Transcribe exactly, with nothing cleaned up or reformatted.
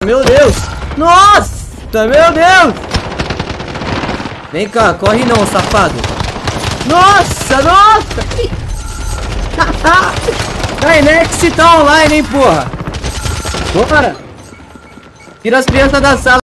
meu Deus. Nossa, meu Deus. Vem cá, corre não, safado. Nossa, nossa. Aí, Next tá online, hein, porra. Bora. Tira as crianças da sala.